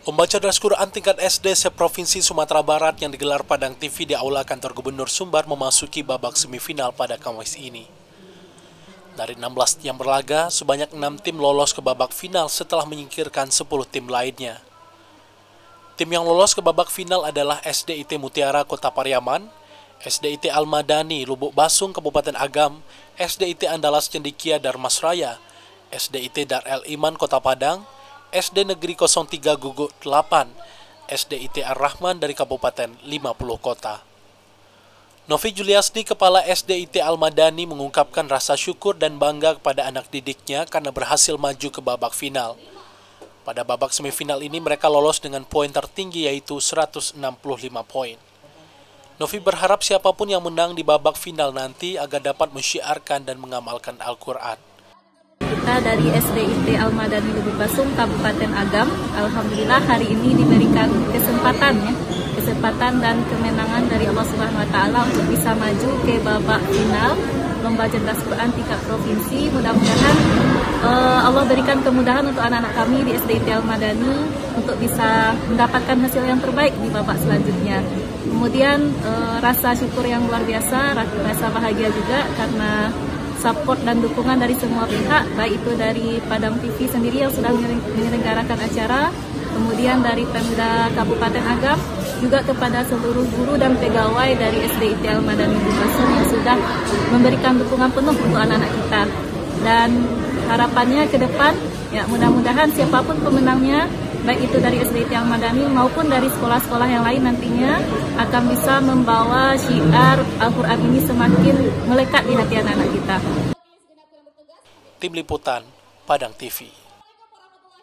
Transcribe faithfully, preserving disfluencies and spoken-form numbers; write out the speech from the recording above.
Lomba cerdas Quran tingkat S D se-Provinsi Sumatera Barat yang digelar Padang T V di Aula Kantor Gubernur Sumbar memasuki babak semifinal pada Kamis ini. Dari enam belas yang berlaga, sebanyak enam tim lolos ke babak final setelah menyingkirkan sepuluh tim lainnya. Tim yang lolos ke babak final adalah S D I T Mutiara Kota Pariaman, S D I T Al-Madani Lubuk Basung Kabupaten Agam, S D I T Andalas Cendikia Darmasraya, S D I T Dar El Iman Kota Padang, S D Negeri nol tiga Guguk delapan, S D I T Ar-Rahman dari Kabupaten lima puluh Kota. Novi Juliasni, Kepala S D I T Al-Madani, mengungkapkan rasa syukur dan bangga kepada anak didiknya karena berhasil maju ke babak final. Pada babak semifinal ini mereka lolos dengan poin tertinggi yaitu seratus enam puluh lima poin. Novi berharap siapapun yang menang di babak final nanti agar dapat mensyiarkan dan mengamalkan Al-Quran. Kita dari S D I T Al-Madani Lubuk Basung Kabupaten Agam, alhamdulillah hari ini diberikan kesempatan ya, kesempatan dan kemenangan dari Allah Subhanahu wa taala untuk bisa maju ke babak final lomba cerdas Quran tingkat provinsi. Mudah-mudahan uh, Allah berikan kemudahan untuk anak-anak kami di S D I T Al-Madani untuk bisa mendapatkan hasil yang terbaik di babak selanjutnya. Kemudian uh, rasa syukur yang luar biasa, rasa bahagia juga karena support dan dukungan dari semua pihak, baik itu dari Padang T V sendiri yang sudah menyelenggarakan acara, kemudian dari Pemda Kabupaten Agam, juga kepada seluruh guru dan pegawai dari S D I T Al-Madani Lubuk Basung yang sudah memberikan dukungan penuh untuk anak-anak kita. Dan harapannya ke depan, ya mudah-mudahan siapapun pemenangnya, baik itu dari S D I T Al-Madani maupun dari sekolah-sekolah yang lain nantinya akan bisa membawa syiar Al-Quran ini semakin melekat di hati anak-anak kita. Tim Liputan, Padang T V.